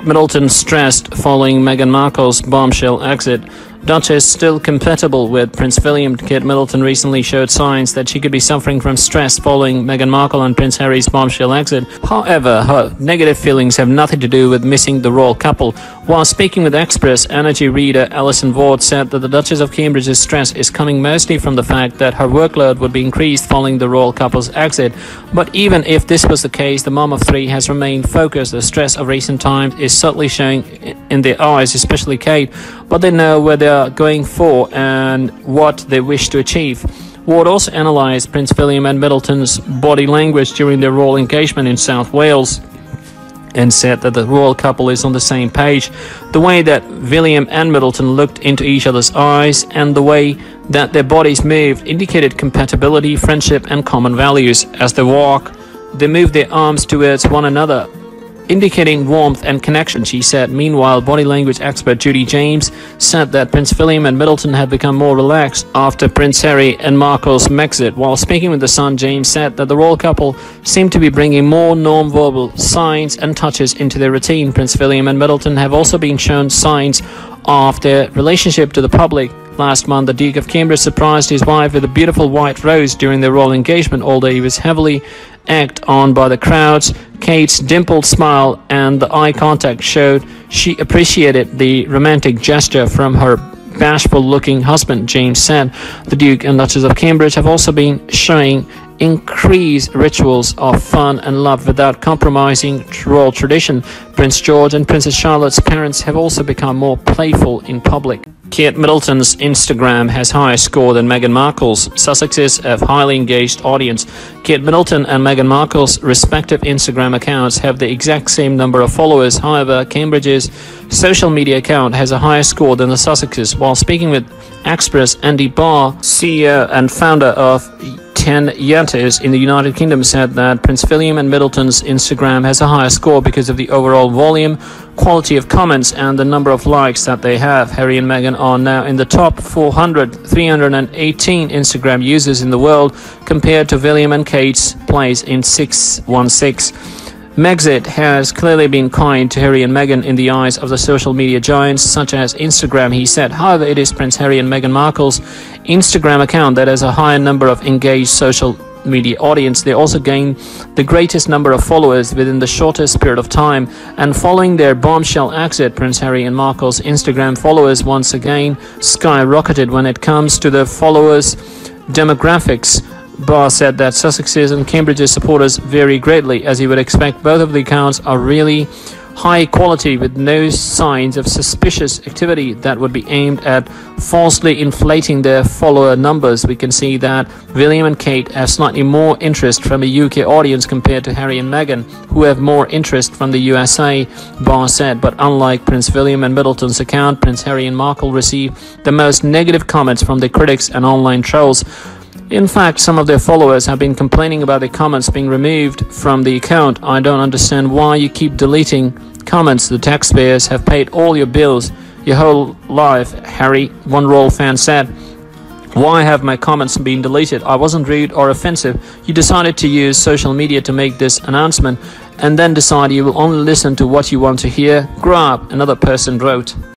Middleton stressed following Meghan Markle's bombshell exit. Duchess still compatible with Prince William. Kate Middleton recently showed signs that she could be suffering from stress following Meghan Markle and Prince Harry's bombshell exit. However, her negative feelings have nothing to do with missing the royal couple. While speaking with Express, Energy reader Alison Ward said that the Duchess of Cambridge's stress is coming mostly from the fact that her workload would be increased following the royal couple's exit. But even if this was the case, the mom of three has remained focused. The stress of recent times is subtly showing in their eyes, especially Kate, but they know where they are going for and what they wish to achieve. Ward also analysed Prince William and Middleton's body language during their royal engagement in South Wales and said that the royal couple is on the same page. The way that William and Middleton looked into each other's eyes and the way that their bodies moved indicated compatibility, friendship and common values. As they walk, they move their arms towards one another, indicating warmth and connection, she said. Meanwhile, body language expert Judy James said that Prince William and Middleton had become more relaxed after Prince Harry and Markle's exit. While speaking with The Sun, James said that the royal couple seemed to be bringing more non-verbal signs and touches into their routine. Prince William and Middleton have also been shown signs of their relationship to the public. Last month, the Duke of Cambridge surprised his wife with a beautiful white rose during their royal engagement, although he was heavily egged on by the crowds. Kate's dimpled smile and the eye contact showed she appreciated the romantic gesture from her bashful-looking husband, James said. The Duke and Duchess of Cambridge have also been showing increased rituals of fun and love without compromising royal tradition. Prince George and Princess Charlotte's parents have also become more playful in public. Kate Middleton's Instagram has higher score than Meghan Markle's. Sussexes have highly engaged audience. Kate Middleton and Meghan Markle's respective Instagram accounts have the exact same number of followers. However, Cambridge's social media account has a higher score than the Sussexes. While speaking with Express, Andy Barr, CEO and founder of 10 Years in the United Kingdom, said that Prince William and Middleton's Instagram has a higher score because of the overall volume, quality of comments and the number of likes that they have. Harry and Meghan are now in the top 318 Instagram users in the world, compared to William and Kate's place in 616. Megxit has clearly been kind to Harry and Meghan in the eyes of the social media giants such as Instagram, he said. However, it is Prince Harry and Meghan Markle's Instagram account that has a higher number of engaged social media audience. They also gained the greatest number of followers within the shortest period of time. And following their bombshell exit, Prince Harry and Markle's Instagram followers once again skyrocketed when it comes to the followers' demographics. Barr said that Sussex's and Cambridge's supporters vary greatly. As you would expect, both of the accounts are really high quality with no signs of suspicious activity that would be aimed at falsely inflating their follower numbers. We can see that William and Kate have slightly more interest from the UK audience compared to Harry and Meghan, who have more interest from the USA, Barr said. But unlike Prince William and Middleton's account, Prince Harry and Markle receive the most negative comments from the critics and online trolls. In fact, some of their followers have been complaining about the comments being removed from the account. I don't understand why you keep deleting comments. The taxpayers have paid all your bills your whole life, Harry, one royal fan said. Why have my comments been deleted? I wasn't rude or offensive. You decided to use social media to make this announcement and then decide you will only listen to what you want to hear. Grow up, another person wrote.